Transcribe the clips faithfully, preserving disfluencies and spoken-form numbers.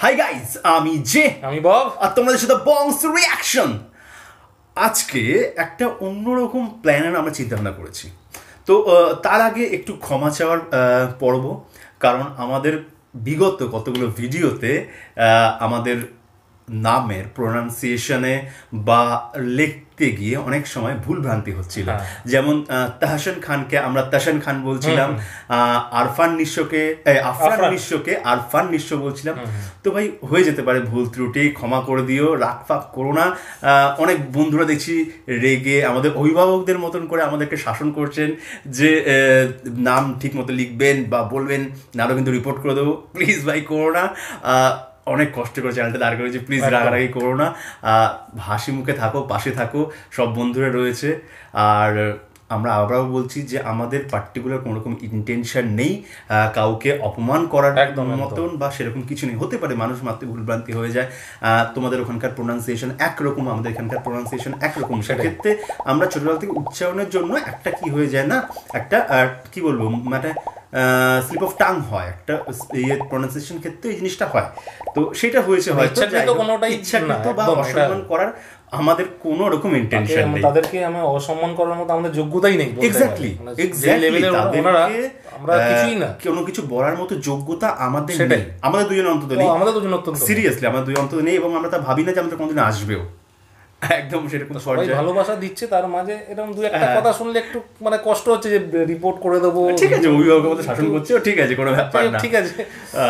High guys, আমি Jay, আমি Bob, আর তোমাদের সাথে বংস রিয়াকশন। আজকে একটা অন্যরকম প্ল্যানের আমরা চিন্তা ভাবনা করেছি। তো তার আগে একটু ক্ষমা চাওয়ার পর্ব, কারণ আমাদের বিগত কতগুলো ভিডিওতে আমাদের নামের প্রোনাউন্সিয়েশনে বা লিখতে গিয়ে অনেক সময় ভুল ভ্রান্তি হচ্ছিল। যেমন তাহসান খানকে আমরা তাহসান খান বলছিলাম, আরফান নিঃস্বকে আফরান নিঃস্বকে আরফান নিঃস্ব বলছিলাম। তো ভাই হয়ে যেতে পারে ভুল ত্রুটি, ক্ষমা করে দিও, রাগ ফাগ করো না। অনেক বন্ধুরা দেখছি রেগে আমাদের অভিভাবকদের মতন করে আমাদেরকে শাসন করছেন যে নাম ঠিক মতো লিখবেন বা বলবেন, নাহলে কিন্তু রিপোর্ট করে দেবো। প্লিজ ভাই করো না, অনেক কষ্ট করে চ্যানেলটা দাঁড় করেছি, প্লিজ রাগারাগি করো না, হাসি মুখে থাকো, পাশে থাকো, সব বন্ধুরা রয়েছে। আর আমরা আবারও বলছি যে আমাদের পার্টিকুলার কোনো রকম ইন্টেনশন নেই কাউকে অপমান করার মতন বা সেরকম কিছু নেই। হতে পারে মানুষ মাত্র ভুলভ্রান্তি হয়ে যায়, তোমাদের ওখানকার প্রোনাউন্সিয়েশন একরকম, আমাদের এখানকার প্রোনাউন্সিয়েশন একরকম। সেক্ষেত্রে আমরা ছোটবেলা থেকে উচ্চারণের জন্য একটা কি হয়ে যায় না, একটা কি বলবো মানে স্লিপ অফ টাং হয়, একটা ইয়ে প্রোনাউন্সিয়েশন ক্ষেত্রে এই জিনিসটা হয়। তো সেটা হয়েছে হয়তো ইচ্ছাকৃত বা অসম্মান করার আমাদের কোনো রকম ইন্টেনশন নেই, তাদেরকে আমি অসম্মান করার মতো আমাদের যোগ্যতাই নেই। এক্স্যাক্টলি এক্স্যাক্টলি আমরা কিছুই না, কোনো কিছু বলার মতো যোগ্যতা আমাদের নেই, আমাদের দুজন অন্তত নেই, আমাদের দুজন অন্তত সিরিয়াসলি আমাদের দুজন অন্তত নেই। এবং আমরা তা ভাবি না যে আমাদের কোনোদিন আসবেও, একদম সেরকম পর্যায়ে ভালোবাসা দিচ্ছে, তার মাঝে এরকম দুই একটা কথা শুনলে একটু মানে কষ্ট হচ্ছে যে রিপোর্ট করে দেবো। ঠিক আছে, অভিভাবকের মতো শাসন করছে, ঠিক আছে, কোনো ব্যাপার না, ঠিক আছে।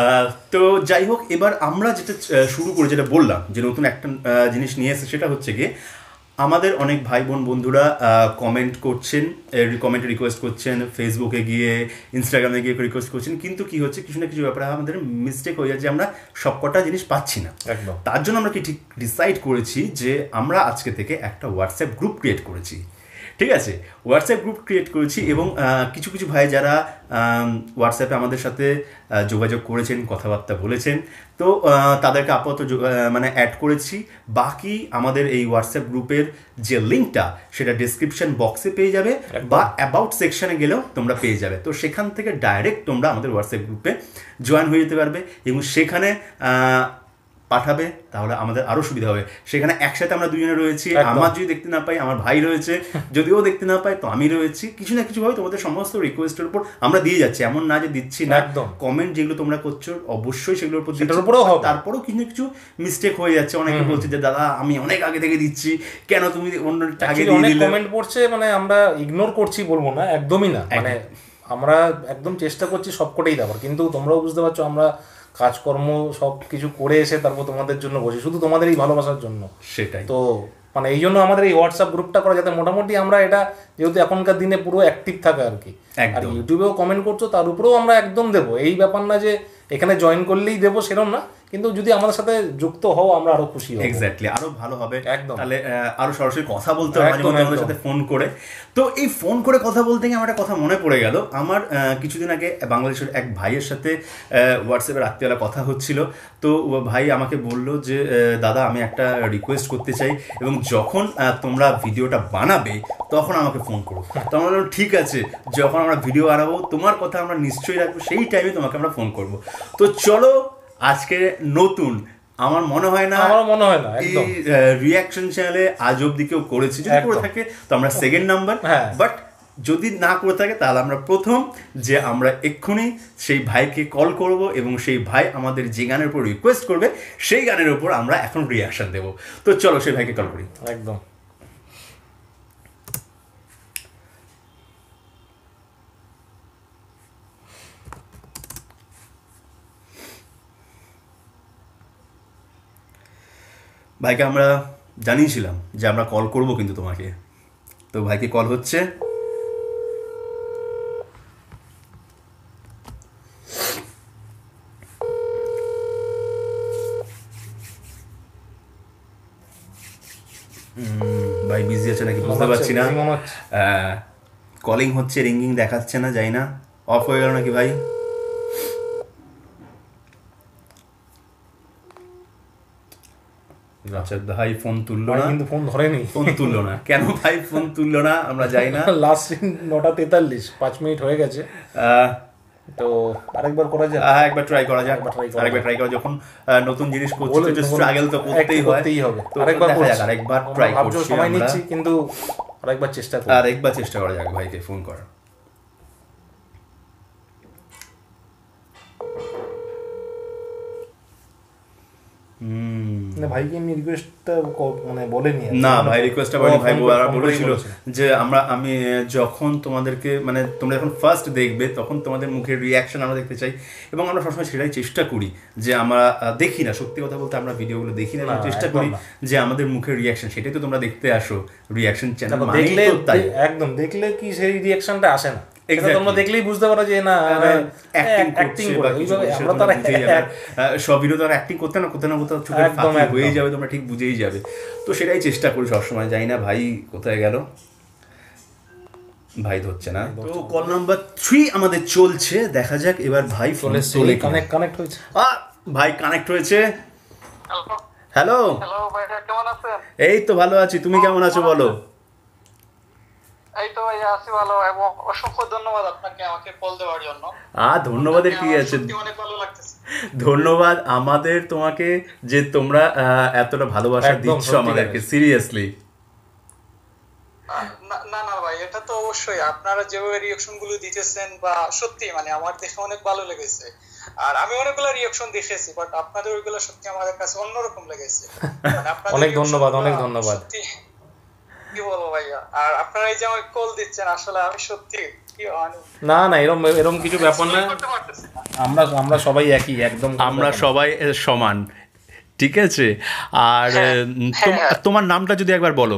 তো যাই হোক, এবার আমরা যেটা শুরু করে যেটা বললাম যে নতুন একটা জিনিস নিয়ে এসে, সেটা হচ্ছে গিয়ে আমাদের অনেক ভাই বোন বন্ধুরা কমেন্ট করছেন, কমেন্টে রিকোয়েস্ট করছেন, ফেসবুকে গিয়ে ইনস্টাগ্রামে গিয়ে রিকোয়েস্ট করছেন, কিন্তু কি হচ্ছে কিছু না কিছু ব্যাপারে আমাদের মিস্টেক হয়ে যাচ্ছে, আমরা সবকটা জিনিস পাচ্ছি না। একদম, তার জন্য আমরা কি ঠিক ডিসাইড করেছি যে আমরা আজকে থেকে একটা হোয়াটসঅ্যাপ গ্রুপ ক্রিয়েট করেছি। ঠিক আছে, হোয়াটসঅ্যাপ গ্রুপ ক্রিয়েট করেছি এবং কিছু কিছু ভাই যারা হোয়াটসঅ্যাপে আমাদের সাথে যোগাযোগ করেছেন, কথাবার্তা বলেছেন, তো তাদেরকে আপাতত মানে অ্যাড করেছি। বাকি আমাদের এই হোয়াটসঅ্যাপ গ্রুপের যে লিঙ্কটা সেটা ডিসক্রিপশন বক্সে পেয়ে যাবে বা অ্যাবাউট সেকশনে গেলেও তোমরা পেয়ে যাবে। তো সেখান থেকে ডাইরেক্ট তোমরা আমাদের হোয়াটসঅ্যাপ গ্রুপে জয়েন হয়ে যেতে পারবে এবং সেখানে পাঠাবে, তাহলে আমাদের আরও সুবিধা হবে। সেখানে একসাথে আমরা দুজনে রয়েছি, আমার যদি দেখতে না পাই আমার ভাই রয়েছে, যদিও দেখতে না পাই তো আমি রয়েছি। কিছু না কিছুভাবে তোমাদের সমস্ত রিকোয়েস্টের উপর আমরা দিয়ে যাচ্ছি, এমন না যে দিচ্ছি না। কমেন্ট যেগুলো তোমরা করছো অবশ্যই সেগুলোর উপর দিচ্ছি, তারপরেও কিছু না কিছু মিস্টেক হয়ে যাচ্ছে। অনেকে বলছে যে দাদা আমি অনেক আগে থেকে দিচ্ছি, কেন তুমি অন্য আগে দিয়ে দিলে। কমেন্ট পড়ছে, মানে আমরা ইগনোর করছি বলবো না, একদমই না, মানে আমরা একদম চেষ্টা করছি সবকটাই দেওয়ার, কিন্তু তোমরাও বুঝতে পারছো আমরা কাজকর্ম সব কিছু করে এসে তারপর তোমাদের জন্য বসি, শুধু তোমাদের এই ভালোবাসার জন্য। সেটাই তো মানে এই জন্য আমাদের এই হোয়াটসঅ্যাপ গ্রুপটা করা, যাতে মোটামুটি আমরা এটা যেহেতু এখনকার দিনে পুরো অ্যাক্টিভ থাকে আর কি। আর ইউটিউবেও কমেন্ট করছো তার উপরেও আমরা একদম দেবো, এই ব্যাপার না যে এখানে জয়েন করলেই দেবো সেরকম না, কিন্তু যদি আমাদের সাথে যুক্ত হও আমরা আরো খুশি হব। এক্স্যাক্টলি, আরো ভালো হবে। একদম, তাহলে আরো সরাসরি কথা বলতে হবে আমাদের সাথে ফোন করে। তো এই ফোন করে কথা বলতে গিয়ে আমার একটা কথা মনে পড়ে গেল। আমার কিছুদিন আগে বাংলাদেশের এক ভাইয়ের সাথে হোয়াটসঅ্যাপে রাত্রিবেলা কথা হচ্ছিল। তো ভাই আমাকে বলল যে দাদা আমি একটা রিকোয়েস্ট করতে চাই এবং যখন তোমরা ভিডিওটা বানাবে তখন আমাকে ফোন করো। তো আমরা বললাম ঠিক আছে, যখন আমরা ভিডিও বানাবো তোমার কথা আমরা নিশ্চয়ই রাখবো, সেই টাইমে তোমাকে আমরা ফোন করবো। তো চলো আজকে নতুন, আমার মনে হয় না আমার মনে হয় না এই রিয়াকশন চ্যানেলে আজ অব্দি কেউ করেছে, যদি করে থাকে তো আমরা সেকেন্ড নাম্বার, বাট যদি না করে থাকে তাহলে আমরা প্রথম, যে আমরা এক্ষুনি সেই ভাইকে কল করব এবং সেই ভাই আমাদের যে গানের উপর রিকোয়েস্ট করবে সেই গানের উপর আমরা এখন রিয়াকশন দেবো। তো চলো সেই ভাইকে কল করি। একদম, ভাইকে আমরা জানিয়েছিলাম যে আমরা কল করব কিন্তু তোমাকে। তো ভাইকে কল হচ্ছে। ভাই বিজি আছে নাকি বুঝতে পারছি না। কলিং হচ্ছে, রিঙ্গিং দেখাচ্ছে না, যাই না, অফ হয়ে গেল নাকি ভাই? আচ্ছা ভাই ফোন তুললো না, কিন্তু ফোন ধরেনি, ফোন তুললো না কেন ভাই? ফোন তুললো না, আমরা যাই না। লাস্ট নটা তেতাল্লিশ, পাঁচ মিনিট হয়ে গেছে। তো আরেকবার করা যায়, হ্যাঁ একবার ট্রাই করা যাক, আরেকবার ট্রাই করা, যখন নতুন জিনিস করছি তো স্ট্রাগল তো করতেই হয়, তো আরেকবার দেখা যাক, আরেকবার ট্রাই করছি, সময় নিচ্ছি কিন্তু আরেকবার চেষ্টা করি, আরেকবার চেষ্টা করা যাক ভাইকে ফোন করার। ভাইকে এমনি রিকোয়েস্টটা মানে বলেনি না ভাই, রিকোয়েস্টটা বলেনি ভাই, বলেছিল যে আমরা আমি যখন তোমাদেরকে মানে তোমরা যখন ফার্স্ট দেখবে তখন তোমাদের মুখের রিয়াকশন আমরা দেখতে চাই, এবং আমরা সবসময় সেটাই চেষ্টা করি যে আমরা দেখি না, সত্যি কথা বলতে আমরা ভিডিওগুলো দেখি না, চেষ্টা করি যে আমাদের মুখের রিয়াকশন সেটাই তো তোমরা দেখতে আসো, রিয়াকশন চ্যানেল দেখলে একদম দেখলে কি সেই রিয়াকশনটা আসে না, তোমরা দেখলেই বুঝতে পারো যে না অ্যাক্টিং করে, আমরা তো সব ভিডিও তো আর অ্যাক্টিং করতে না করতে না কোথাও চোখের ফাঁকি হয়ে যাবে, তোমরা ঠিক বুঝেই যাবে, তো সেটাই চেষ্টা করি সবসময়। জানি না ভাই কোথায় গেল, ভাই ধরছে না, তো কল নাম্বার থ্রি আমাদের চলছে, দেখা যাক এবার ভাই ফোন চলে কানেক্ট কানেক্ট হয়েছে, ভাই কানেক্ট হয়েছে। হ্যালো হ্যালো ভাই, কেমন আছেন? এই তো ভালো আছি, তুমি কেমন আছো বলো? এই তো ভাই আছি ভালো, এবং অসংখ্য ধন্যবাদ আপনাকে আমাকে কল দেওয়ার জন্য। আ ধন্যবাদের কি আছে, অনেক ভালো লাগতেছে। ধন্যবাদ আমাদের তোমাকে যে তোমরা এতটা ভালোবাসা দিচ্ছ আমাদেরকে, সিরিয়াসলি। না না ভাই, এটা তো অবশ্যই আপনারা যেভাবে রিঅ্যাকশন গুলো দিতেছেন বা সত্যি মানে আমার দেখে অনেক ভালো লেগেছে, আর আমি অনেকগুলো রিঅ্যাকশন দেখেছি, বাট আপনাদের ওইগুলো সত্যি আমাদের কাছে অন্যরকম লেগেছে। মানে আপনাদের অনেক ধন্যবাদ, অনেক ধন্যবাদ। কি বলবো ভাইয়া, আর আপনারা এই যে আমাকে কল দিচ্ছেন, আসলে আমি সত্যি না না এরকম এরকম কিছু ব্যাপার না, আমরা আমরা সবাই একই, একদম আমরা সবাই সমান, ঠিক আছে। আর তোমার নামটা যদি একবার বলো।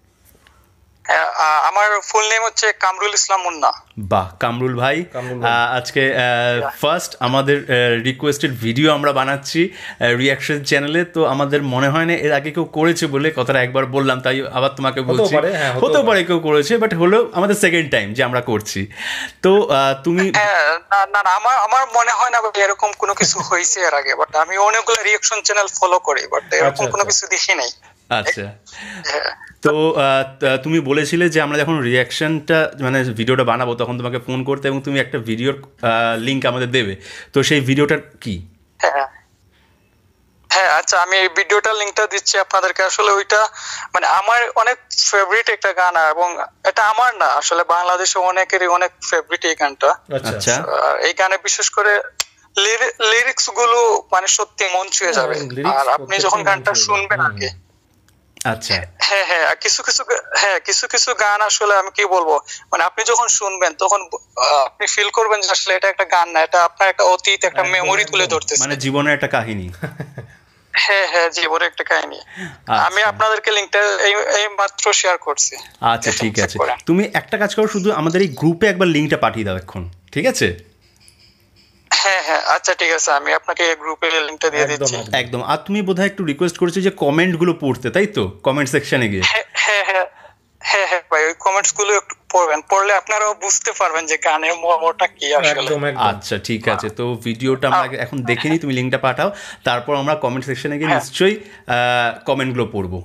আমার ফুল নেম হচ্ছে কামরুল ইসলাম মুন্না। বাহ, কামরুল ভাই, আজকে ফার্স্ট আমাদের রিকোয়েস্টেড ভিডিও আমরা বানাচ্ছি রিয়াকশন চ্যানেলে, তো আমাদের মনে হয় না এর আগে কেউ করেছে বলে কথাটা একবার বললাম, তাই আবার তোমাকে বলছি, হতে পারে কেউ করেছে, বাট হলো আমাদের সেকেন্ড টাইম যে আমরা করছি। তো তুমি না না আমার আমার মনে হয় না এরকম কোনো কিছু হয়েছে এর আগে, বাট আমি অনেকগুলো রিয়াকশন চ্যানেল ফলো করি, বাট এরকম কোনো কিছু দেখি নাই। আচ্ছা, তো তুমি বলেছিলে যে আমরা যখন রিয়াকশনটা মানে ভিডিওটা বানাবো তখন তোমাকে ফোন করতে, এবং তুমি একটা ভিডিওর লিঙ্ক আমাদের দেবে, তো সেই ভিডিওটা কি? হ্যাঁ হ্যাঁ আচ্ছা, আমি এই ভিডিওটার লিঙ্কটা দিচ্ছি আপনাদেরকে। আসলে ওইটা মানে আমার অনেক ফেভারিট একটা গান, এবং এটা আমার না, আসলে বাংলাদেশে অনেকেরই অনেক ফেভারিট এই গানটা। আচ্ছা, এই গানে বিশেষ করে লিরিক্স গুলো মানে সত্যি মন ছুঁয়ে যাবে, আর আপনি যখন গানটা শুনবেন আগে, আচ্ছা হ্যাঁ হ্যাঁ কিছু কিছু হ্যাঁ কিছু কিছু গান আসলে আমি কি বলবো, মানে আপনি যখন শুনবেন তখন আপনি ফিল করবেন যে আসলে এটা একটা গান না, এটা আপনার একটা অতীত, একটা মেমোরি তুলে ধরতেছে, মানে জীবনের একটা কাহিনী। হ্যাঁ হ্যাঁ জীবনের একটা কাহিনী। আমি আপনাদেরকে লিংকটা এই এই মাত্র শেয়ার করছি। আচ্ছা ঠিক আছে, তুমি একটা কাজ করো, শুধু আমাদের এই গ্রুপে একবার লিংকটা পাঠিয়ে দাও এখন, ঠিক আছে? হ্যাঁ হ্যাঁ আচ্ছা ঠিক আছে, আমি আপনাকে গ্রুপে লিংকটা দিয়ে দিচ্ছি। একদম। আর তুমি বোধহয় একটু রিকোয়েস্ট করেছো যে কমেন্ট গুলো পড়তে, তাই তো? কমেন্ট সেকশনে গিয়ে হ্যাঁ হ্যাঁ হ্যাঁ হ্যাঁ ভাই, ওই কমেন্টস গুলো একটু পড়বেন, পড়লে আপনারাও বুঝতে পারবেন যে গানের মর্মটা কি আসলে। আচ্ছা ঠিক আছে, তো ভিডিওটা আমরা এখন দেখে নিই, তুমি লিংকটা পাঠাও, তারপর আমরা কমেন্ট সেকশনে গিয়ে নিশ্চয়ই কমেন্ট গুলো পড়বো।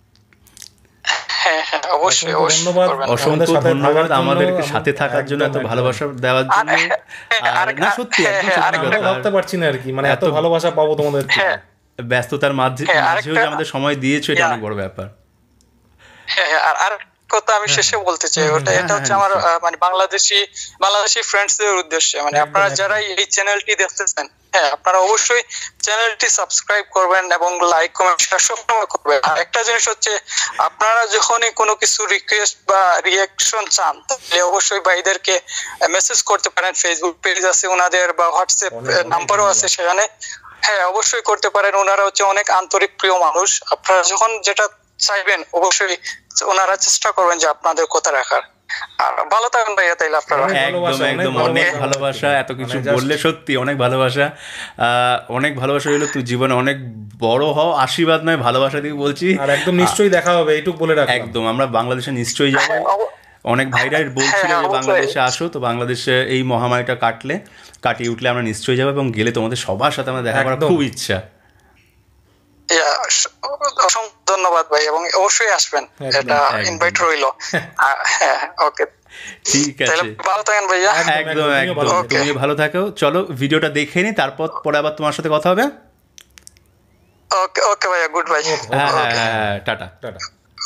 অসংখ্য ধন্যবাদ আমাদেরকে সাথে থাকার জন্য, এত ভালোবাসা দেওয়ার জন্য। না সত্যি ভাবতে পারছি না আর কি, মানে এত ভালোবাসা পাবো তোমাদের, ব্যস্ততার মাঝেও যে আমাদের সময় দিয়েছো, এটা অনেক বড় ব্যাপার। হ্যাঁ আর আর কথা আমি শেষে বলতে চাই, ওটা এটা হচ্ছে আমার মানে বাংলাদেশি বাংলাদেশি ফ্রেন্ডসদের উদ্দেশ্যে, মানে আপনারা যারা এই চ্যানেলটি দেখতেছেন, হ্যাঁ আপনারা অবশ্যই চ্যানেলটি সাবস্ক্রাইব করবেন এবং লাইক কমেন্ট শেয়ার সবসময় করবেন। আর একটা জিনিস হচ্ছে, আপনারা যখনই কোনো কিছু রিকোয়েস্ট বা রিয়াকশন চান, তাহলে অবশ্যই ভাইদেরকে মেসেজ করতে পারেন, ফেসবুক পেজ আছে ওনাদের, বা হোয়াটসঅ্যাপ নাম্বারও আছে সেখানে, হ্যাঁ অবশ্যই করতে পারেন। ওনারা হচ্ছে অনেক আন্তরিক প্রিয় মানুষ, আপনারা যখন যেটা চাইবেন অবশ্যই ওনারা চেষ্টা করবেন যে আপনাদের কথা রাখার। আর ভালো থাকবেন ভাইয়া, তাইলে আপনারা। একদম একদম, অনেক ভালোবাসা, এত কিছু বললে সত্যি অনেক ভালোবাসা, অনেক ভালোবাসা হইলো, তুই জীবনে অনেক বড় হও, আশীর্বাদ নয় ভালোবাসা দিয়ে বলছি। আর একদম নিশ্চয়ই দেখা হবে, এইটুকু বলে রাখলাম। একদম, আমরা বাংলাদেশে নিশ্চয়ই যাবো, অনেক ভাইরাই বলছিল যে বাংলাদেশে আসো, তো বাংলাদেশে এই মহামারীটা কাটলে কাটিয়ে উঠলে আমরা নিশ্চয়ই যাবো, এবং গেলে তোমাদের সবার সাথে আমরা দেখা করার খুব ইচ্ছা। অসংখ্য ধন্যবাদ ভাই, এবং অবশ্যই আসবেন, এটা ইনভাইট রইল। হ্যাঁ ওকে, ঠিক আছে, ভালো থাকেন ভাইয়া। একদম একদম, তুমি ভালো থাকো। চলো ভিডিওটা দেখে নি, তারপর পরে আবার তোমার সাথে কথা হবে। ওকে ওকে ভাইয়া, গুড বাই। হ্যাঁ হ্যাঁ হ্যাঁ, টাটা টাটা।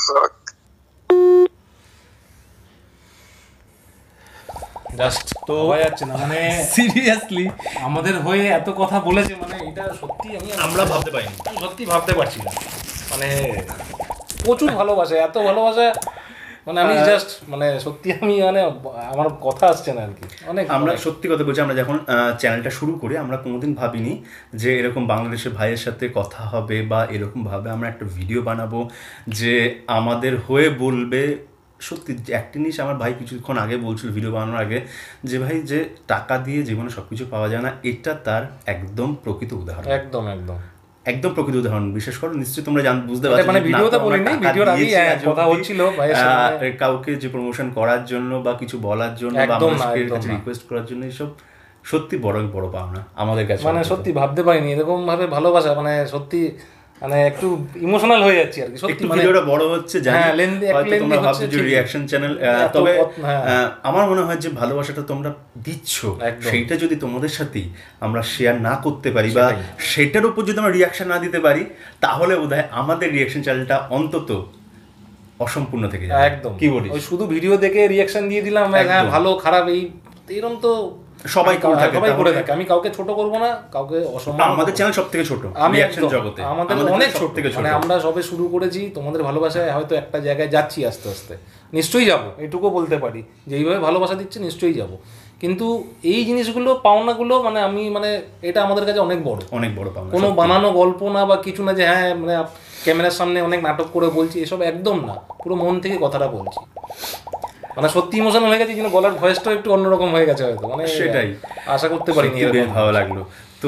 জাস্ট তো হওয়া যাচ্ছে না, মানে সিরিয়াসলি আমাদের হয়ে এত কথা বলেছে, মানে এটা সত্যি আমি আমরা ভাবতে পারিনি, আমি সত্যি ভাবতে পারছি না। মানে প্রচুর ভালোবাসা, এত ভালোবাসা, মানে আমি জাস্ট মানে সত্যি আমি মানে আমার কথা আসছে না আর কি। অনেক আমরা সত্যি কথা বলছি, আমরা যখন চ্যানেলটা শুরু করি আমরা কোনোদিন ভাবিনি যে এরকম বাংলাদেশের ভাইয়ের সাথে কথা হবে বা এরকম ভাবে আমরা একটা ভিডিও বানাবো যে আমাদের হয়ে বলবে। সত্যি একটা জিনিস আমার ভাই কিছুক্ষণ আগে বলছিল ভিডিও বানানোর আগে, যে ভাই যে টাকা দিয়ে জীবনে সব কিছু পাওয়া যায় না, এটা তার একদম প্রকৃত উদাহরণ। একদম একদম একদম প্রকৃত উদাহরণ। বিশেষ করে নিশ্চয়ই তোমরা জান বুঝতে পারছো, মানে ভিডিওতে বলিনি, ভিডিওর আগে কথা হচ্ছিল ভাইয়ের সাথে, কাউকে যে প্রমোশন করার জন্য বা কিছু বলার জন্য বা আমাদের কাছে রিকোয়েস্ট করার জন্য, এইসব সত্যি বড় বড় পাওনা আমাদের কাছে। মানে সত্যি ভাবতে পারিনি এরকম ভাবে ভালোবাসা, মানে সত্যি মানে একটু ইমোশনাল হয়ে যাচ্ছি আর কি। সত্যি মানে ভিডিওটা বড় হচ্ছে জানি, হয়তো তোমরা ভাবছো যে রিঅ্যাকশন চ্যানেল, তবে আমার মনে হয় যে ভালোবাসাটা তোমরা দিচ্ছ, সেইটা যদি তোমাদের সাথেই আমরা শেয়ার না করতে পারি বা সেটার উপর যদি আমরা রিঅ্যাকশন না দিতে পারি, তাহলে বোধহয় আমাদের রিঅ্যাকশন চ্যানেলটা অন্তত অসম্পূর্ণ থেকে যায়। একদম, কি বলিস? ওই শুধু ভিডিও দেখে রিঅ্যাকশন দিয়ে দিলাম, হ্যাঁ ভালো খারাপ এই এরকম তো সবাই করে থাকে, সবাই করে থাকে। আমি কাউকে ছোট করব না, কাউকে অসম্মান। আমাদের চ্যানেল সবথেকে ছোট রিঅ্যাকশন জগতে, আমাদের অনেক ছোট থেকে ছোট। মানে আমরা সবে শুরু করেছি, তোমাদের ভালোবাসায় হয়তো একটা জায়গায় যাচ্ছি আস্তে আস্তে, নিশ্চয়ই যাব, এটুকু বলতে পারি যে এইভাবে ভালোবাসা দিচ্ছে নিশ্চয়ই যাব। কিন্তু এই জিনিসগুলো পাওনাগুলো মানে আমি মানে এটা আমাদের কাছে অনেক বড়, অনেক বড় পাওনা। কোনো বানানো গল্প না বা কিছু না যে হ্যাঁ মানে ক্যামেরার সামনে অনেক নাটক করে বলছি, এসব একদম না, পুরো মন থেকে কথাটা বলছি। মানে সত্যি ইমোশনাল হয়ে গেছে, কিন্তু গলার ভয়েসটাও একটু অন্যরকম হয়ে গেছে হয়তো, মানে সেটাই আশা করতে পারিনি। বেশ ভালো লাগলো। তো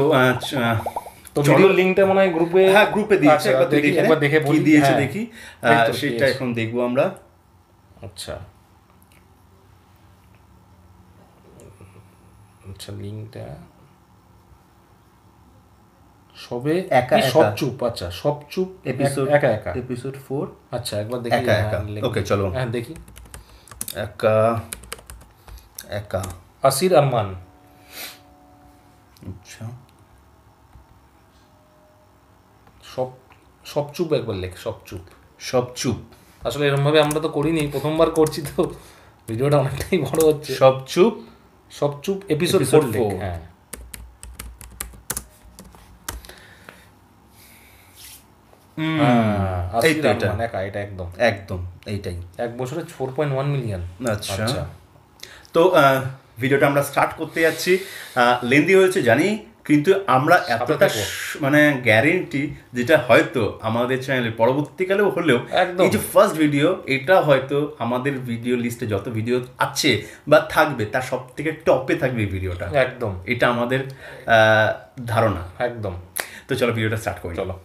তো ভিডিওর লিংকটা মনে হয় গ্রুপে, হ্যাঁ গ্রুপে দিয়েছে, একবার দেখি, একবার দেখে বলি দিয়েছে দেখি, সেটা এখন দেখবো আমরা। আচ্ছা আচ্ছা, লিংকটা সবে একা সব চুপ, আচ্ছা সব চুপ এপিসোড একা একা এপিসোড ফোর। আচ্ছা একবার দেখি, একা একা, ওকে চলো হ্যাঁ দেখি। একা একা আসির আরমান। আচ্ছা সব সব চুপ একবার লেখ, সব চুপ, সব চুপ। আসলে এরকম ভাবে আমরা তো করিনি, প্রথমবার করছি, তো ভিডিওটা অনেকটাই বড় হচ্ছে। সব চুপ, সব চুপ এপিসোড ফোর লেখ। হ্যাঁ এটা একদম একদম এইটাই, এক বছরে ফোর পয়েন্ট ওয়ান মিলিয়ন। আচ্ছা তো ভিডিওটা আমরা স্টার্ট করতে যাচ্ছি। লেন্দি হয়েছে জানি, কিন্তু আমরা এতটা মানে গ্যারেন্টি, যেটা হয়তো আমাদের চ্যানেলে পরবর্তীকালেও হলেও এই যে ফার্স্ট ভিডিও, এটা হয়তো আমাদের ভিডিও লিস্টে যত ভিডিও আছে বা থাকবে তার সব থেকে টপে থাকবে এই ভিডিওটা, একদম এটা আমাদের ধারণা একদম। তো চলো ভিডিওটা স্টার্ট করি, চলো।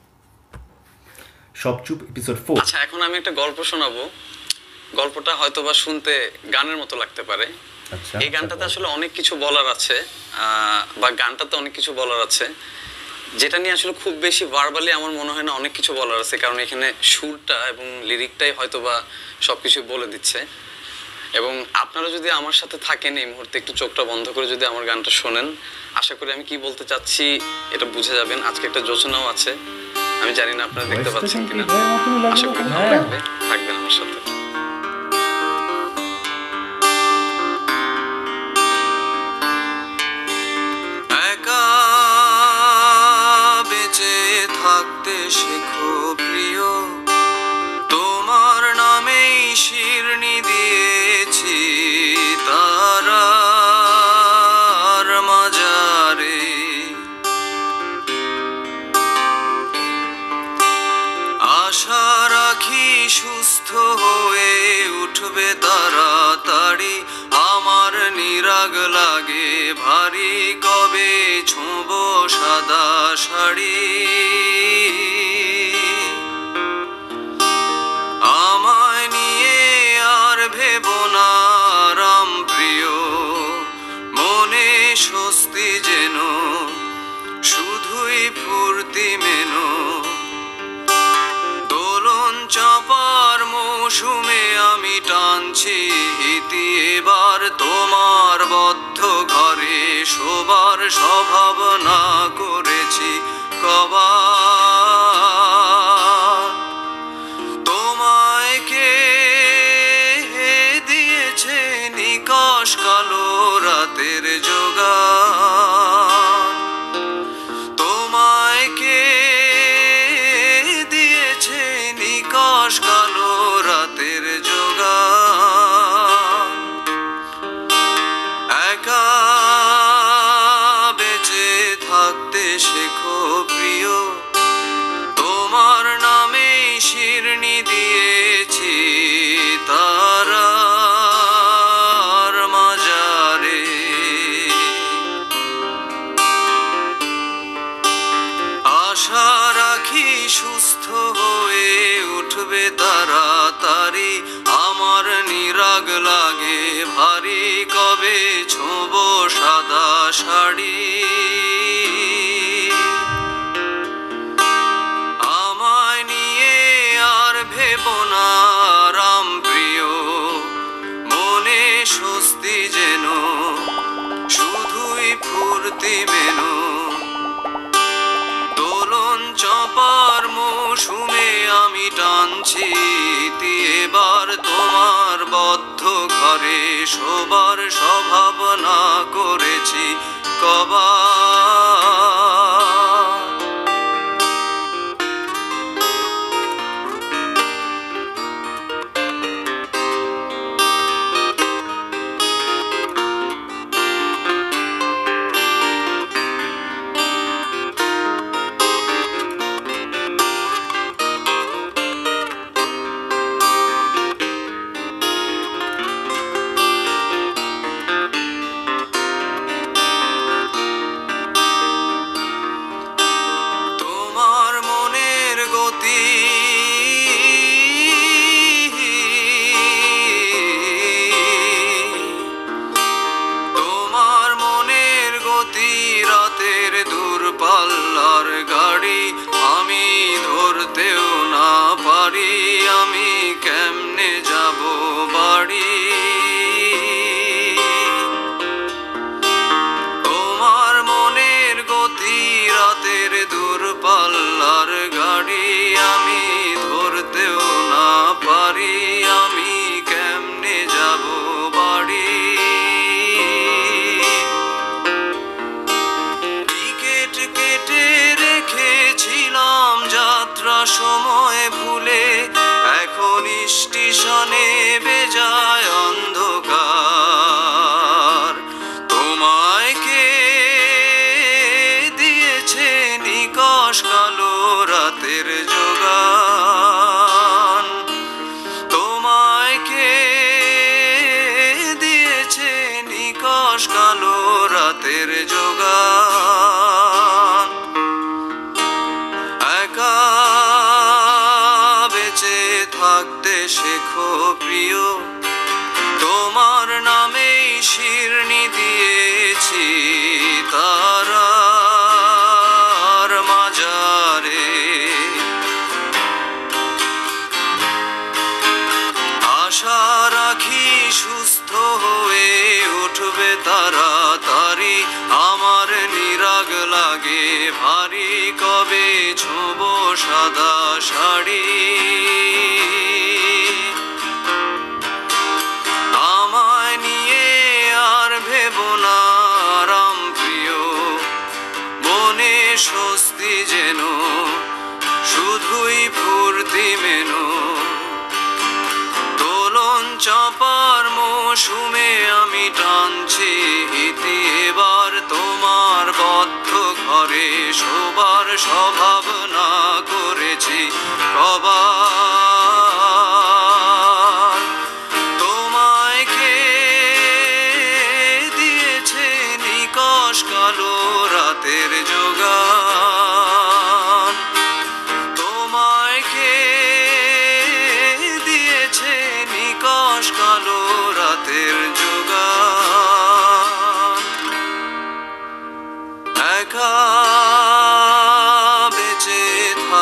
সব চুপ এপিসোড ফোর। আচ্ছা এখন আমি একটা গল্প শোনাবো, গল্পটা হয়তো বা শুনতে গানের মতো লাগতে পারে। এই গানটাতে আসলে অনেক কিছু বলার আছে, বা গানটাতে অনেক কিছু বলার আছে, যেটা নিয়ে আসলে খুব বেশি ভার্বালি আমার মনে হয় না অনেক কিছু বলার আছে, কারণ এখানে সুরটা এবং লিরিকটাই হয়তো বা সবকিছু বলে দিচ্ছে। এবং আপনারা যদি আমার সাথে থাকেন এই মুহূর্তে, একটু চোখটা বন্ধ করে যদি আমার গানটা শোনেন, আশা করি আমি কি বলতে চাচ্ছি এটা বুঝে যাবেন। আজকে একটা যোজনাও আছে, আমি জানি না আপনারা দেখতে পাচ্ছেন কিনা, আশা করি ভালো লাগবে, থাকবেন আমার সাথে। একা বেঁচে থাকতে শেখো প্রিয়, তোমার নামেই শিরনি দিয়েছি তারার মাজারে। আশা রাখি সুস্থ হয়ে উঠবে তাড়াতাড়ি, আমার নিরাগ লাগে ভারী, কবে ছোঁব সাদা শাড়ি। আমায় নিয়ে আর ভেবো না রাম প্রিয়, মনে স্বস্তি যেন শুধুই ফুর্তি মেনো। দোলন চাপার মৌসুমে আমি টানছি হিতিয়ে স্বভাব না করেছি কবার। তোমায় কে দিয়েছে নিকষ কালো রাতের যোগান, তোমায় কে দিয়েছে নিকষ কালো রাতের যোগান। একা বেঁচে থাকতে শেখো প্রিয়, তোমার নামেই শিরনি দিয়েছি তারার মাজারে। আশা রাখি সুস্থ হয়ে উঠবে তাড়াতাড়ি, আমার নিরাগ লাগে ভারী কবে ছোঁবো সাদা শাড়ি। আমায় নিয়ে আর ভেবো না রাম প্রিয়, মনে স্বস্তি যেন শুধুই ফুর্তি মেনো। দোলন চাপার মৌসুমে আমি টানছি এবার তোমার বদ্ধ ঘরে শোবার স্বভাব না করেছি কবার। পাল্লার গাড়ি আমি ধরতেও না পারি, আমি কেমনে যাব বাড়ি। তোমার মনের গতি রাতের দূর পাল্লার গাড়ি আমি ধরতেও না পারি, আমি কেমনে যাব বাড়ি। রেখেছিলাম যাত্রা সময় ভুলে, এখন স্টেশনে বেজায় অন্ধকার। তোমায় কে দিয়েছে নিকষ কালো রাতের যোগান, তোমায় কে দিয়েছে নিকষ কালো রাতের যোগান। একা বেঁচে থাকতে শেখো প্রিয়, তোমার নামেই শিরনি দিয়েছি তারার মাজারে। আশা রাখি সুস্থ হয়ে উঠবে তাড়াতাড়ি, আমার নিরাগ লাগে ভারী কবে ছোঁবো সাদা শাড়ি। আমায় নিয়ে আর ভেবো না রাম প্রিয়, মনে স্বস্তি যেন শুধুই ফুর্তি মেনো। দোলন চাপার মৌসুমে আমি টানছি ইতি এবার তোমার বদ্ধ ঘরে শোবার স্বভাব না করেছি কবার। তোমায় কে দিয়েছে নিকষ কালো রাতের যোগান, তোমায় কে দিয়েছে নিকষ কালো রাতের যোগান। একা বেঁচে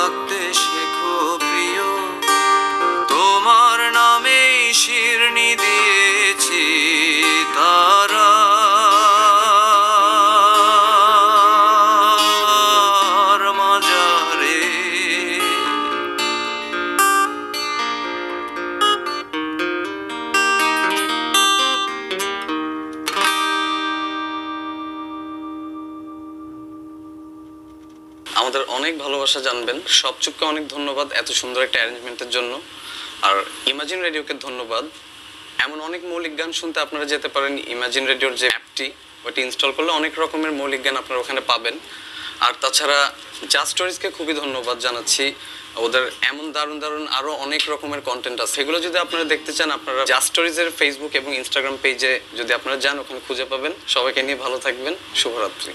অনেক ভালোবাসা জানবেন। সবচুককে অনেক ধন্যবাদ এত সুন্দর একটা অ্যারেঞ্জমেন্টের জন্য। আর ইমাজিন রেডিওকে ধন্যবাদ। এমন অনেক মৌলিক গান শুনতে আপনারা যেতে পারেন ইমাজিন রেডিওর যে অ্যাপটি, ওটি ইনস্টল করলে অনেক রকমের মৌলিক গান আপনারা ওখানে পাবেন। আর তাছাড়া জাস্ট স্টোরিজকে খুবই ধন্যবাদ জানাচ্ছি। ওদের এমন দারুণ দারুণ আরও অনেক রকমের কন্টেন্ট আছে, সেগুলো যদি আপনারা দেখতে চান আপনারা জাস্ট স্টোরিজের ফেসবুক এবং ইনস্টাগ্রাম পেজে যদি আপনারা যান ওখানে খুঁজে পাবেন। সবাইকে নিয়ে ভালো থাকবেন, শুভরাত্রি।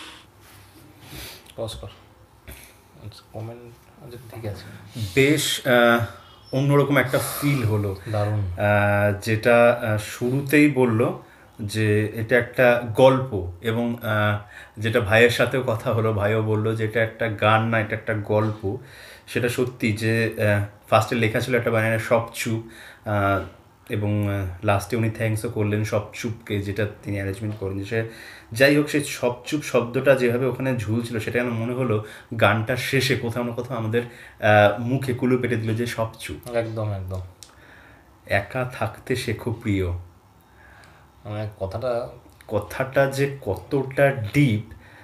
ঠিক আছে, বেশ অন্যরকম একটা ফিল হলো, দারুণ। যেটা শুরুতেই বললো যে এটা একটা গল্প, এবং যেটা ভাইয়ের সাথেও কথা হলো, ভাইও বললো যে এটা একটা গান না, এটা একটা গল্প। সেটা সত্যি যে ফার্স্টে লেখা ছিল একটা বানানের সব চুপ, এবং লাস্টে উনি থ্যাঙ্কসও করলেন সব চুপকে, যেটা তিনি অ্যারেঞ্জমেন্ট করেন। সে যাই হোক, সেই সব চুপ শব্দটা যেভাবে ওখানে ঝুলছিল সেটা যেন মনে হলো গানটার শেষে কোথাও না কোথাও আমাদের মুখে কুলু পেটে দিল যে সব চুপ। একদম একদম। একা থাকতে শেখো প্রিয়, মানে কথাটা কথাটা যে কতটা ডিপ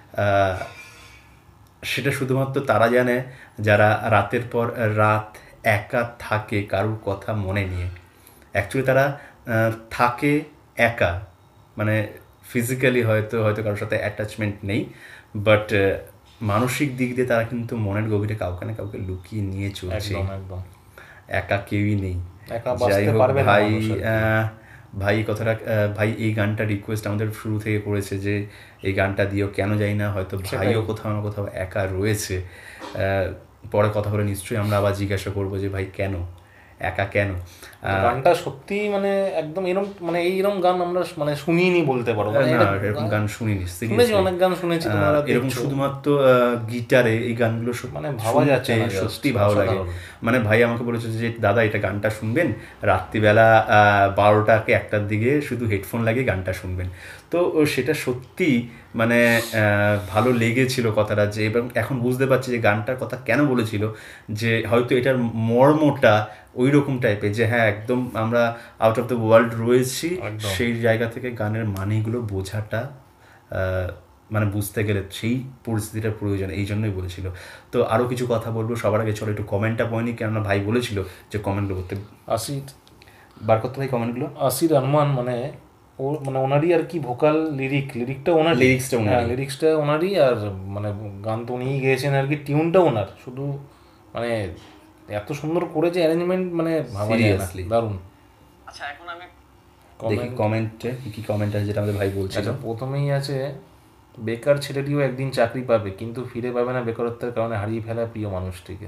সেটা শুধুমাত্র তারা জানে যারা রাতের পর রাত একা থাকে কারোর কথা মনে নিয়ে। অ্যাকচুয়ালি তারা থাকে একা, মানে ফিজিক্যালি হয়তো হয়তো কারোর সাথে অ্যাটাচমেন্ট নেই, বাট মানসিক দিক দিয়ে তারা কিন্তু মনের গভীরে কাউকে না কাউকে লুকিয়ে নিয়ে চলছে। একদম, একা কেউই নেই। যাই হোক ভাই ভাই কথাটা ভাই এই গানটা রিকোয়েস্ট আমাদের শুরু থেকে করেছে যে এই গানটা দিও, কেন জানি না, হয়তো ভাইও কোথাও না কোথাও একা রয়েছে। পরে কথা বলে নিশ্চয়ই আমরা আবার জিজ্ঞাসা করবো যে ভাই কেন একা, কেন। গানটা সত্যি মানে একদম এরকম, মানে এইরকম গান আমরা মানে শুনিনি বলতে পারো, এরকম গান শুনিনি, অনেক গান শুনেছি এরকম শুধুমাত্র গিটারে এই গানগুলো মানে ভাবা যাচ্ছে, সত্যি ভালো লাগে। মানে ভাই আমাকে বলেছে যে দাদা এটা গানটা শুনবেন রাত্রিবেলা বারোটাকে একটার দিকে শুধু হেডফোন লাগিয়ে গানটা শুনবেন। তো সেটা সত্যি মানে ভালো লেগেছিল কথাটা, যে এবং এখন বুঝতে পারছি যে গানটার কথা কেন বলেছিল, যে হয়তো এটার মর্মটা ওই রকম টাইপের যে হ্যাঁ একদম আমরা আউট অফ দ্য ওয়ার্ল্ড রয়েছি, সেই জায়গা থেকে গানের মানেগুলো বোঝাটা মানে বুঝতে গেলে সেই পরিস্থিতিটার প্রয়োজন, এই জন্যই বলেছিল। তো আরও কিছু কথা বলবো, সবার আগে চলো একটু কমেন্টটা পয়নি, কেননা ভাই বলেছিল যে কমেন্টগুলো করতে, আসির বার করতে ভাই কমেন্টগুলো। আসির আরমান মানে ও মানে ওনারই আর কি ভোকাল লিরিক লিরিকটা ওনার লিরিক্সটা ওনার লিরিক্সটা ওনারই আর মানে গান তো উনিই গেয়েছেন আর কি, টিউনটা ওনার, শুধু মানে এত সুন্দর করেছে অ্যারেঞ্জমেন্ট, মানে ভাবা যায় না, দারুণ। আচ্ছা এখন আমি দেখি কমেন্টে কি কমেন্ট আছে যেটা আমাদের ভাই বলছিল। প্রথমেই আছে, বেকার ছেলেটিও একদিন চাকরি পাবে কিন্তু ফিরে পাবে না বেকারত্বের কারণে হারিয়ে ফেলা প্রিয় মানুষটিকে।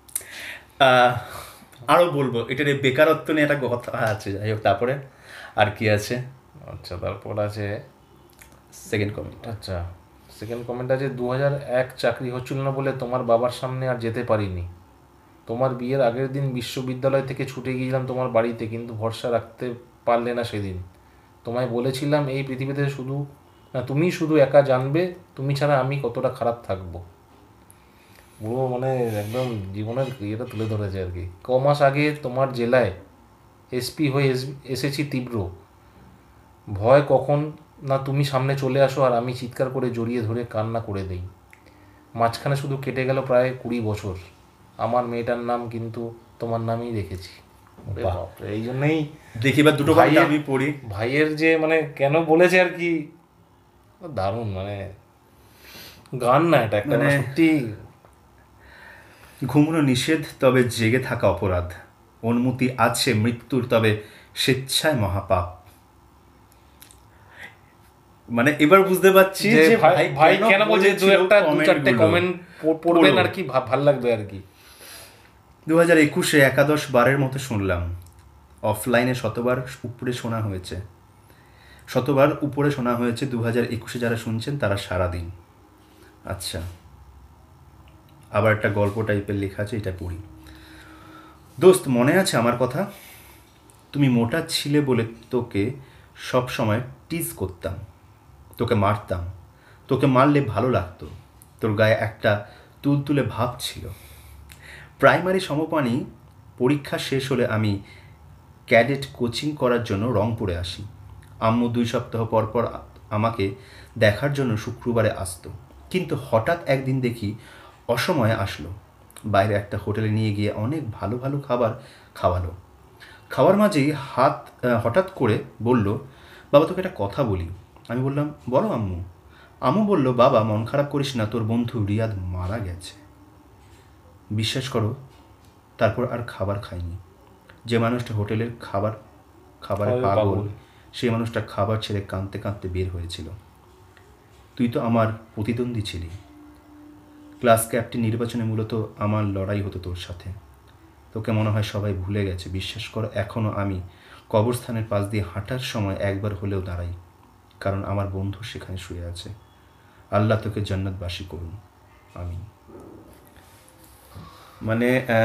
আরও বলবো এটার বেকারত্ব নিয়ে একটা কথা আছে, যাই হোক তারপরে আর কি আছে। আচ্ছা তারপর আছে সেকেন্ড কমেন্ট। আচ্ছা সেকেন্ড কমেন্ট আছে, দু হাজার এক চাকরি হচ্ছিল না বলে তোমার বাবার সামনে আর যেতে পারিনি। তোমার বিয়ের আগের দিন বিশ্ববিদ্যালয় থেকে ছুটে গিয়েছিলাম তোমার বাড়িতে, কিন্তু ভরসা রাখতে পারলে না সেদিন। তোমায় বলেছিলাম এই পৃথিবীতে শুধু না তুমি শুধু একা জানবে তুমি ছাড়া আমি কতটা খারাপ থাকবো। পুরো মানে একদম জীবনের ইয়েটা তুলে ধরেছে আর কি। ক মাস আগে তোমার জেলায় এসপি হয়ে এসেছি তীব্র ভয়, কখন না তুমি সামনে চলে আসো আর আমি চিৎকার করে জড়িয়ে ধরে কান্না করে দেই। মাঝখানে শুধু কেটে গেল প্রায় কুড়ি বছর, আমার মেয়েটার নাম কিন্তু তোমার নামই রেখেছি। এই জন্যই দেখি এবার দুটো ভাই আমি পড়ি, ভাইয়ের যে মানে কেন বলেছে আর কি, দারুণ মানে গান না এটা একটা, মানে সত্যি। ঘুমনো নিষেধ তবে জেগে থাকা অপরাধ, অনুমতি আছে মৃত্যুর তবে স্বেচ্ছায় মহাপাপ। মানে এবার বুঝতে পারছি যে ভাই কেন বলছে, দু একটা দু চারটে কমেন্ট পড়বেন আর কি, ভাল লাগবে আর কি। দু হাজার একুশে একাদশ বারের মতো শুনলাম, অফলাইনে শতবার উপরে শোনা হয়েছে, শতবার উপরে শোনা হয়েছে। দু হাজার একুশে যারা শুনছেন তারা সারাদিন। আচ্ছা আবার একটা গল্প টাইপের লেখা আছে, এটা পড়ি। দোস্ত মনে আছে আমার কথা, তুমি মোটা ছিলে বলে তোকে সব সময় টিজ করতাম, তোকে মারতাম, তোকে মারলে ভালো লাগতো, তোর গায়ে একটা তুলতুলে ভাব ছিল। প্রাইমারি সমপানি পরীক্ষা শেষ হলে আমি ক্যাডেট কোচিং করার জন্য রংপুরে আসি। আম্মু দুই সপ্তাহ পর পর আমাকে দেখার জন্য শুক্রবারে আসতো, কিন্তু হঠাৎ একদিন দেখি অসময়ে আসলো, বাইরে একটা হোটেলে নিয়ে গিয়ে অনেক ভালো ভালো খাবার খাওয়ালো। খাওয়ার মাঝেই হাত হঠাৎ করে বলল, বাবা তোকে একটা কথা বলি। আমি বললাম, বলো আম্মু। আম্মু বলল, বাবা মন খারাপ করিস না, তোর বন্ধু রিয়াদ মারা গেছে। বিশ্বাস করো, তারপর আর খাবার খাইনি। যে মানুষটা হোটেলের খাবার খাবারে পাগল, সেই মানুষটা খাবার ছেড়ে কাঁদতে কাঁদতে বের হয়েছিল। তুই তো আমার প্রতিদ্বন্দ্বী ছিলি, ক্লাস ক্যাপ্টেন নির্বাচনে মূলত আমার লড়াই হতো তোর সাথে। তোকে মনে হয় সবাই ভুলে গেছে। বিশ্বাস করো, এখনও আমি কবরস্থানের পাশ দিয়ে হাঁটার সময় একবার হলেও দাঁড়াই, কারণ আমার বন্ধু সেখানে শুয়ে আছে। আল্লাহ তোকে জান্নাতবাসী করুন, আমিন। মানে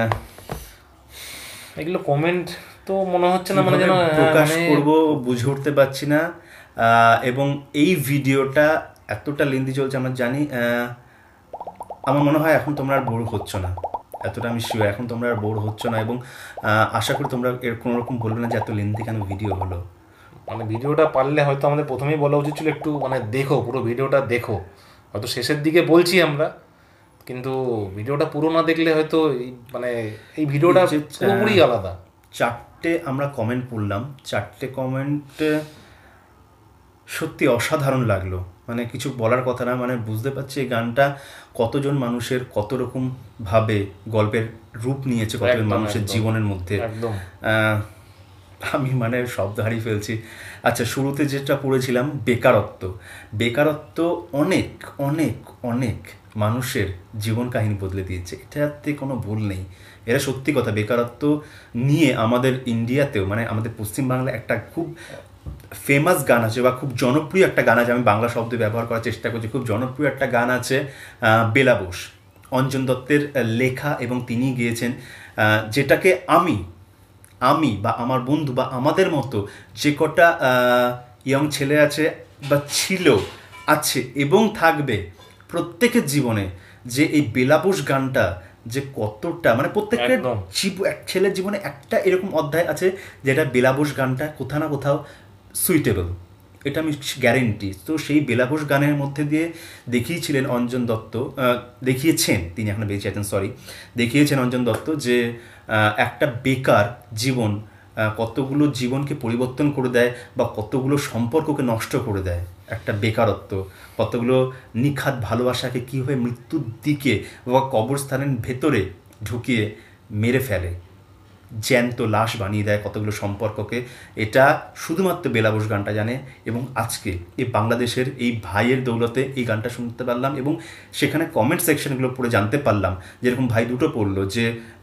এগুলো কমেন্ট তো মনে হচ্ছে না মানে যেন প্রকাশ করবো বুঝে উঠতে পারছি না। এবং এই ভিডিওটা এতটা লেন্দি চলছে আমরা জানি। আমার মনে হয় এখন তোমরা আর বোর হচ্ছ না, এতটা আমি শিওর এখন তোমরা আর বোর হচ্ছ না। এবং আশা করি তোমরা এর কোনো রকম বলবে না যে এত লেন্দি কেন ভিডিও হলো। মানে ভিডিওটা পারলে হয়তো আমাদের প্রথমেই বলা উচিত ছিল একটু মানে দেখো, পুরো ভিডিওটা দেখো। হয়তো শেষের দিকে বলছি আমরা, কিন্তু ভিডিওটা পুরো না দেখলে হয়তো এই মানে এই ভিডিওটা পুরোপুরি আলাদা। চারটে আমরা কমেন্ট পড়লাম, চারটে কমেন্ট সত্যি অসাধারণ লাগলো। মানে কিছু বলার কথা না, মানে বুঝতে পারছি এই গানটা কতজন মানুষের কত রকম ভাবে গল্পের রূপ নিয়েছে কতজন মানুষের জীবনের মধ্যে। আমি মানে শব্দ হারিয়ে ফেলছি। আচ্ছা, শুরুতে যেটা পড়েছিলাম বেকারত্ব, বেকারত্ব অনেক অনেক অনেক মানুষের জীবন কাহিনী বদলে দিয়েছে, এটাতে কোনো ভুল নেই। এরা সত্যি কথা, বেকারত্ব নিয়ে আমাদের ইন্ডিয়াতেও মানে আমাদের পশ্চিমবাংলায় একটা খুব ফেমাস গান আছে বা খুব জনপ্রিয় একটা গান আছে, আমি বাংলা শব্দ ব্যবহার করার চেষ্টা করছি। খুব জনপ্রিয় একটা গান আছে বেলাবোস, অঞ্জন দত্তের লেখা এবং তিনি গেয়েছেন, যেটাকে আমি আমি বা আমার বন্ধু বা আমাদের মতো যে কটা ইয়ং ছেলে আছে বা ছিল আছে এবং থাকবে প্রত্যেকের জীবনে, যে এই বেলাবোস গানটা যে কতটা মানে প্রত্যেকের এক ছেলের জীবনে একটা এরকম অধ্যায় আছে যেটা বেলাবোস গানটা কোথাও না কোথাও সুইটেবল, এটা আমি গ্যারেন্টি। তো সেই বেলাবোস গানের মধ্যে দিয়ে দেখিয়েছিলেন অঞ্জন দত্ত, দেখিয়েছেন তিনি এখন বেঁচে আছেন, সরি দেখিয়েছেন অঞ্জন দত্ত যে একটা বেকার জীবন কতগুলো জীবনকে পরিবর্তন করে দেয় বা কতগুলো সম্পর্ককে নষ্ট করে দেয়। একটা বেকারত্ব কতগুলো নিখাত ভালোবাসাকে কীভাবে মৃত্যুর দিকে বা কবরস্থানের ভেতরে ঢুকিয়ে মেরে ফেলে, জ্যান্ত লাশ বানিয়ে দেয় কতগুলো সম্পর্ককে। এটা শুধুমাত্র বেলাবোস গানটা জানে। এবং আজকে এই বাংলাদেশের এই ভাইয়ের দৌলতে এই গানটা শুনতে পারলাম এবং সেখানে কমেন্ট সেকশনগুলো পড়ে জানতে পারলাম, যেরকম ভাই দুটো পড়লো যে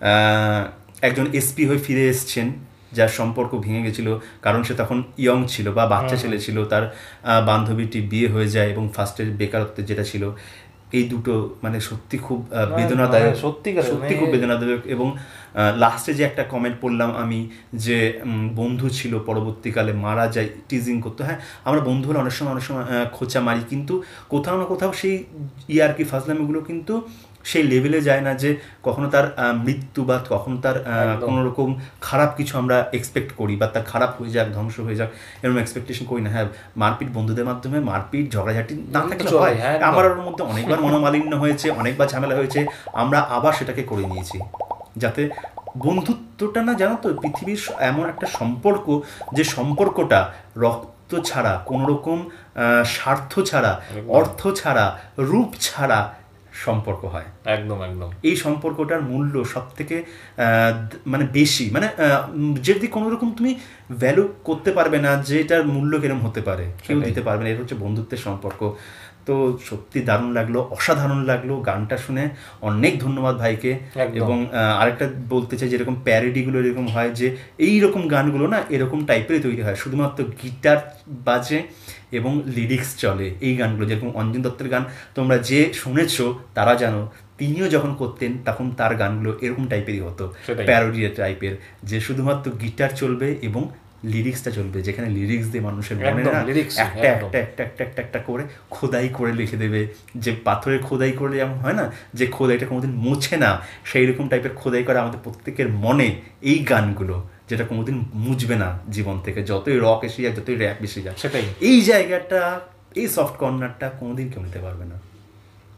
একজন এসপি হয়ে ফিরে এসছেন, যার সম্পর্ক ভেঙে গেছিলো কারণ সে তখন ইয়ং ছিল বা বাচ্চা ছেলে ছিল, তার বান্ধবীটি বিয়ে হয়ে যায় এবং ফার্স্টের বেকারত্বের যেটা ছিল। এই দুটো মানে সত্যি খুব বেদনাদায়ক, সত্যি সত্যি খুব বেদনাদায়ক। এবং লাস্টে যে একটা কমেন্ট পড়লাম আমি, যে বন্ধু ছিল পরবর্তীকালে মারা যায়, টিজিং করতো। হ্যাঁ, আমরা বন্ধু হলে অনেক সময় অনেক সময় খোঁচা মারি, কিন্তু কোথাও না কোথাও সেই ইয়ার্কি ফাজলামিগুলো কিন্তু সেই লেভেলে যায় না যে কখনো তার মৃত্যু বা কখনো তার কোনো রকম খারাপ কিছু আমরা এক্সপেক্ট করি বা তার খারাপ হয়ে যাক, ধ্বংস হয়ে যাক, এরকম এক্সপেকটেশন করি না। হ্যাঁ, মারপিট বন্ধুদের মাধ্যমে মারপিট ঝগড়াঝাটি না থাকলে হয়। আমার ওর মধ্যে অনেকবার মনোমালিন্য হয়েছে, অনেকবার ঝামেলা হয়েছে, আমরা আবার সেটাকে করে নিয়েছি, যাতে বন্ধুত্বটা না জানো তো পৃথিবীর এমন একটা সম্পর্ক যে সম্পর্কটা রক্ত ছাড়া, কোনো রকম স্বার্থ ছাড়া, অর্থ ছাড়া, রূপ ছাড়া সম্পর্ক হয়। একদম একদম এই সম্পর্কটার মূল্য সব থেকে মানে বেশি, মানে যদি কোনো রকম তুমি ভ্যালু করতে পারবে না যে এটার মূল্য কিরম হতে পারে, কেউ দিতে পারবে না। এটা হচ্ছে বন্ধুত্বের সম্পর্ক। তো সত্যি দারুণ লাগলো, অসাধারণ লাগলো গানটা শুনে। অনেক ধন্যবাদ ভাইকে। এবং আরেকটা বলতে চাই, যেরকম প্যারেডিগুলো এরকম হয় যে এই রকম গানগুলো না এরকম টাইপেরই তৈরি হয়, শুধুমাত্র গিটার বাজে এবং লিরিক্স চলে এই গানগুলো। যেরকম অঞ্জন দত্তের গান তোমরা যে শুনেছো তারা জানো, তিনিও যখন করতেন তখন তার গানগুলো এরকম টাইপেরই হতো, প্যারোডি টাইপের, যে শুধুমাত্র গিটার চলবে এবং লিরিক্সটা চলবে, যেখানে লিরিক্স দিয়ে মানুষের মনে না একটা একটা একটা একটা একটা একটা করে খোদাই করে লিখে দেবে, যে পাথরের খোদাই করলে যেমন হয় না যে খোদাইটা কোনোদিন মুছে না, সেই রকম টাইপের খোদাই করে আমাদের প্রত্যেকের মনে এই গানগুলো, যেটা কোনোদিন মুছবে না জীবন থেকে, যতই রক এসে যাক, যতই র্যাপ এসে যাক। সেটাই এই জায়গাটা, এই সফট কর্নারটা কোনোদিন কেউ নিতে পারবে না।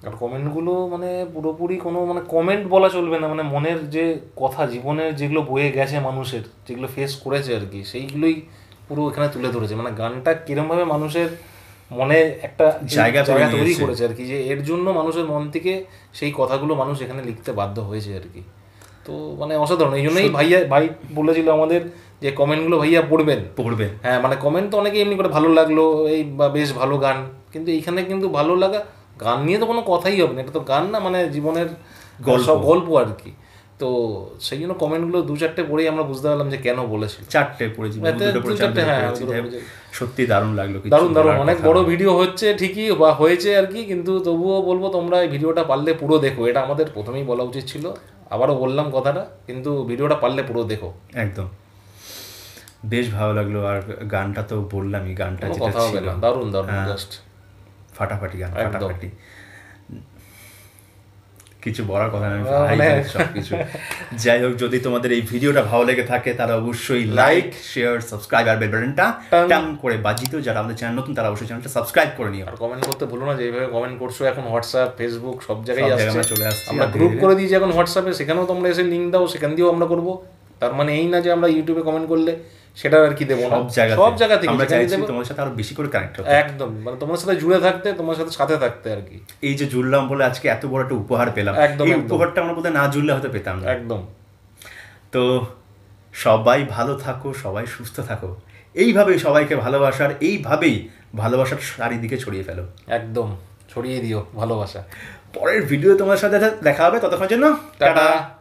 আর কমেন্টগুলো মানে পুরোপুরি কোনো মানে কমেন্ট বলা চলবে না, মানে মনের যে কথা, জীবনের যেগুলো বয়ে গেছে মানুষের, যেগুলো ফেস করেছে আর কি, সেইগুলোই পুরো এখানে তুলে ধরেছে। মানে গানটা কিরমভাবে মানুষের মনে একটা জায়গা জায়গা তৈরি করেছে আর কি, যে এর জন্য মানুষের মন থেকে সেই কথাগুলো মানুষ এখানে লিখতে বাধ্য হয়েছে আর কি। তো মানে অসাধারণ। এই জন্যই ভাইয়া ভাই বলেছিল আমাদের যে কমেন্টগুলো ভাইয়া পড়বেন পড়বেন হ্যাঁ, মানে কমেন্ট তো অনেকে এমনি করে ভালো লাগলো এই বা বেশ ভালো গান, কিন্তু এইখানে কিন্তু ভালো লাগা, গান নিয়ে তো কোনো কথাই হবে না, এটা তো গান না, মানে জীবনের গল্প আর কি। তো সেই জন্য কমেন্টগুলো দু চারটে পড়েই আমরা বুঝতে পারলাম যে কেন বলেছিল। চারটে পড়েছি, সত্যি দারুণ লাগলো, দারুণ দারুণ। অনেক বড় ভিডিও হচ্ছে ঠিকই বা হয়েছে আর কি, কিন্তু তবুও বলবো তোমরা এই ভিডিওটা পারলে পুরো দেখো, এটা আমাদের প্রথমেই বলা উচিত ছিল, আবারও বললাম কথাটা, কিন্তু ভিডিওটা পারলে পুরো দেখো। একদম বেশ ভালো লাগলো। আর গানটা তো বললামই, গানটা যেটা ছিল দারুণ দারুণ, জাস্ট ফাটাফাটি গান, ফাটাফাটি, কিছু বলার কথা না সবকিছু। যাই হোক, যদি তোমাদের এই ভিডিওটা ভালো লেগে থাকে তাহলে অবশ্যই লাইক, শেয়ার, সাবস্ক্রাইব আর বেল বাটনটা টাং করে বাজিয়ে দিও। যারা আমাদের চ্যানেল নতুন তারা অবশ্যই চ্যানেলটা সাবস্ক্রাইব করে নিও। আর কমেন্ট করতে ভুলো না, যেভাবে কমেন্ট করছো এখন হোয়াটসঅ্যাপ, ফেসবুক সব জায়গায় চলে আসছে, আমরা গ্রুপ করে দিয়েছি এখন হোয়াটসঅ্যাপে, সেখানেও তোমরা এসে লিঙ্ক দাও, সেখান দিয়েও আমরা করবো। তার মানে এই না যে আমরা ইউটিউবে কমেন্ট করলে সেটা আর কি দেবো না, সব জায়গা সব জায়গা থেকে আমরা চাইছি তোমার সাথে আরো বেশি করে কানেক্ট হতে, একদম মানে তোমার সাথে জুড়ে থাকতে, তোমার সাথে সাথে থাকতে আর কি। এই যে জুড়লাম বলে আজকে এত বড় একটা উপহার পেলাম, এই উপহারটা আমরা বোধহয় না জুড়লে হয়তো পেতাম না। একদম। তো সবাই ভালো থাকো, সবাই সুস্থ থাকো, এইভাবেই সবাইকে ভালোবাসার, এইভাবেই ভালোবাসার চারিদিকে ছড়িয়ে ফেলো, একদম ছড়িয়ে দিও ভালোবাসা। পরের ভিডিও তোমার সাথে দেখা হবে, ততক্ষণের জন্য টাটা।